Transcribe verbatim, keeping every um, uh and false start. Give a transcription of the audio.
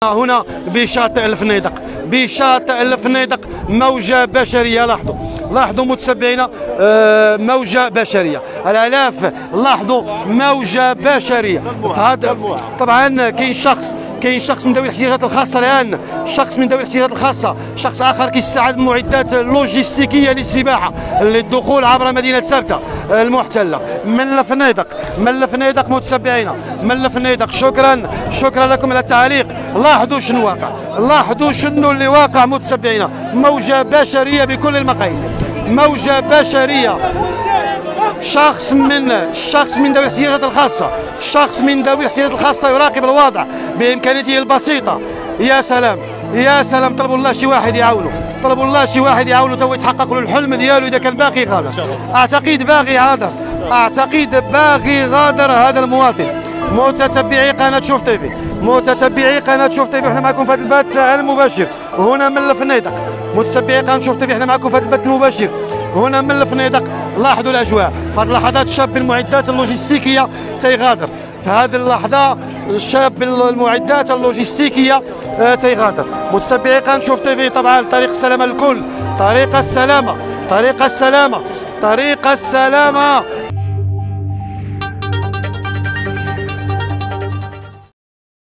هنا بشاطئ الفنيدق، بشاطئ الفنيدق موجة بشرية. لاحظوا لاحظوا متتبعينا، موجة بشرية، الالاف. لاحظوا موجة بشرية. فهذا طبعا كاين شخص كاين شخص من ذوي الاحتياجات الخاصة الآن، شخص من ذوي الاحتياجات الخاصة، شخص آخر كيستعد المعدات اللوجستيكية للسباحة للدخول عبر مدينة سبتة المحتلة من الفنيدق، من الفنيدق متتبعينا، من الفنيدق. شكرا شكرا لكم على التعليق. لاحظوا شنو واقع، لاحظوا شنو اللي واقع متتبعينا. موجة بشرية بكل المقاييس، موجة بشرية. شخص من شخص من ذوي الاحتياجات الخاصة، شخص من ذوي الاحتياجات الخاصة يراقب الوضع بإمكانيته البسيطة. يا سلام يا سلام، طلبوا الله شي واحد يعاونوا، طلبوا الله شي واحد يعاونوا تو يتحقق له الحلم ديالو إذا كان باقي غادر. أعتقد باغي غادر، أعتقد باغي غادر هذا المواطن. متتبعي قناة شوف تيفي، متتبعي قناة شوف تيفي، احنا معكم في هذا البث المباشر هنا من الفنيدق. متتبعي قناة شوف تيفي، احنا معكم في هذا البث المباشر هنا من الفنيدق. لاحظوا الاجواء في هذه اللحظات، شاب بالمعدات اللوجستيكيه تيغادر. في هذه اللحظه الشاب بالمعدات اللوجستيكيه تيغادر. متتبعي قناه شوف تيفي، طبعا طريق السلامه للكل، طريق السلامه، طريق السلامه، طريق السلامه